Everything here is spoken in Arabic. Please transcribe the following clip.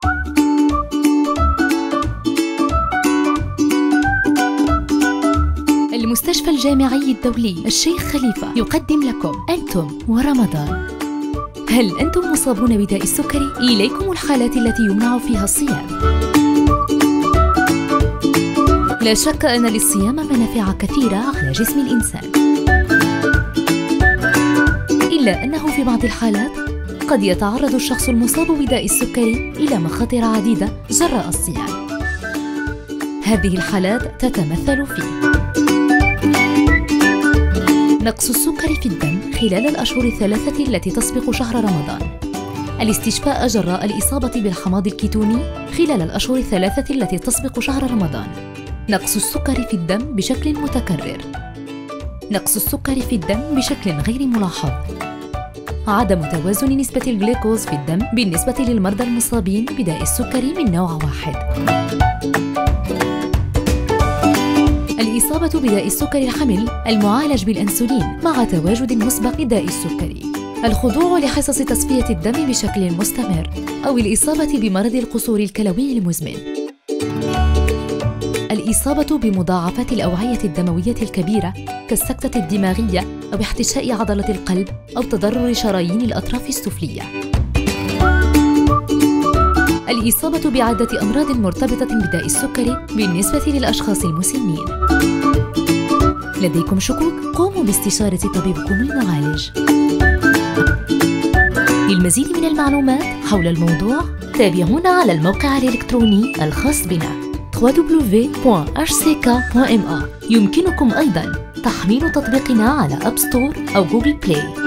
المستشفى الجامعي الدولي الشيخ خليفة يقدم لكم أنتم ورمضان. هل أنتم مصابون بداء السكري؟ إليكم الحالات التي يمنع فيها الصيام. لا شك أن للصيام منافع كثيرة على جسم الإنسان، إلا أنه في بعض الحالات قد يتعرض الشخص المصاب بداء السكري إلى مخاطر عديدة جراء الصيام. هذه الحالات تتمثل في نقص السكر في الدم خلال الأشهر الثلاثة التي تسبق شهر رمضان، الاستشفاء جراء الإصابة بالحماض الكيتوني خلال الأشهر الثلاثة التي تسبق شهر رمضان، نقص السكر في الدم بشكل متكرر، نقص السكر في الدم بشكل غير ملاحظ، عدم توازن نسبة الجلوكوز في الدم بالنسبة للمرضى المصابين بداء السكري من نوع واحد، الإصابة بداء السكري الحمل المعالج بالأنسولين مع تواجد مسبق لداء السكري، الخضوع لحصص تصفية الدم بشكل مستمر، أو الإصابة بمرض القصور الكلوي المزمن، الإصابة بمضاعفات الأوعية الدموية الكبيرة كالسكتة الدماغية أو احتشاء عضلة القلب أو تضرر شرايين الأطراف السفلية، الإصابة بعدة أمراض مرتبطة بداء السكري بالنسبة للأشخاص المسنين. لديكم شكوك؟ قوموا باستشارة طبيبكم المعالج. للمزيد من المعلومات حول الموضوع تابعونا على الموقع الإلكتروني الخاص بنا www.hck.ma. يمكنكم أيضاً تحميل تطبيقنا على أب ستور أو جوجل بلاي.